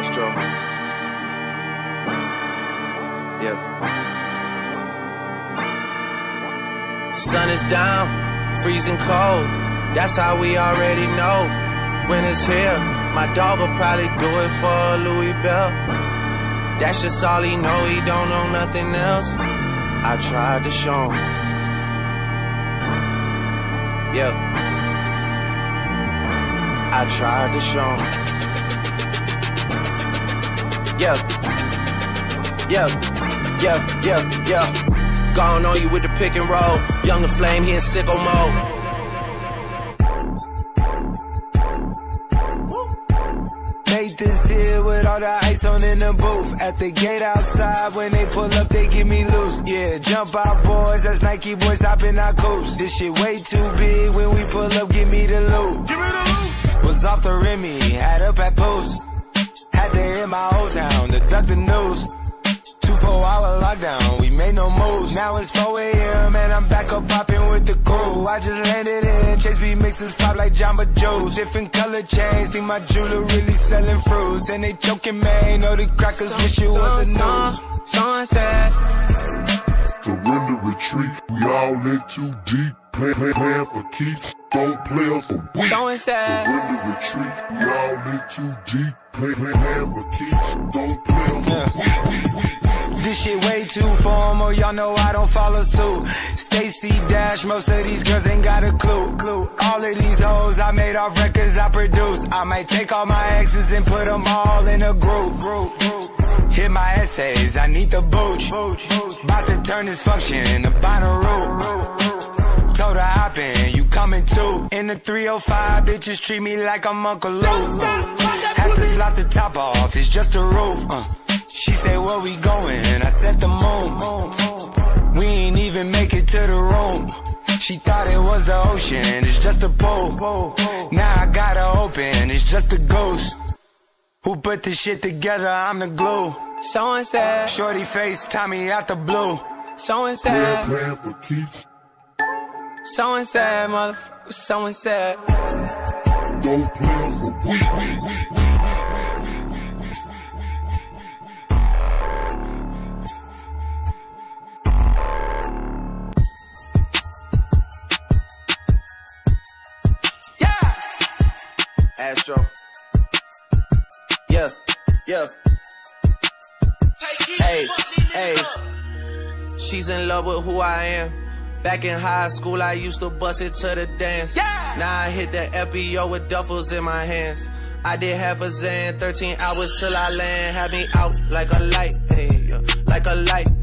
Astro. Yeah. Sun is down, freezing cold. That's how we already know. When it's here, my dog will probably do it for Louis Bell. That's just all he know, he don't know nothing else. I tried to show him. Yeah. I tried to show him. Yeah. Yeah. Yeah. Yeah. Yeah. Gone on you with the pick and roll. Younger Flame, he in sicko mode. Made this here with all the ice on in the booth. At the gate outside, when they pull up, they give me loose. Yeah, jump out, boys. That's Nike boys hopping our coops. This shit way too big. When we pull up, give me the loot. Give me the loot. Was off the Remy, had up at post. Had to hit my old town to duck the news. 24-hour lockdown, we made no moves. Now it's 4 a.m. and I'm back up popping with the crew. I just landed in, Chase B mixes pop like Jamba Joe's. Different color chains, think my jeweler really selling fruits. And they joking, man, know the crackers wish it was a news. Sunset. Surrender, retreat, we all in too deep. Plan for keeps, don't play us for weak. Surrender, retreat, we all in too deep. Plan for keeps, don't play us for weak. This shit way too formal, y'all know I don't follow suit. Stacy Dash, most of these girls ain't got a clue. All of these hoes I made off records I produce. I might take all my exes and put them all in a group. Hit my essays, I need the booch. About to turn this function into Bonnaroo. Told her hop in, you coming too. In the 305, bitches treat me like I'm Uncle Luke. Have to slot the top off, it's just a roof. She said, where we going? I said the moon. We ain't even make it to the room. She thought it was the ocean, it's just a pool. Now I gotta open, it's just a ghost. Who put this shit together? I'm the glue. Someone said, shorty face, Tommy out the blue. Someone said, Plan for keeps, someone said, motherfucker, someone said. don't play us for weak. Astro. Yeah, yeah. Hey, hey. She's in love with who I am. Back in high school, I used to bust it to the dance. Yeah. Now I hit the FBO with duffels in my hands. I did half a Zan, 13 hours till I land. Had me out like a light, hey, like a light.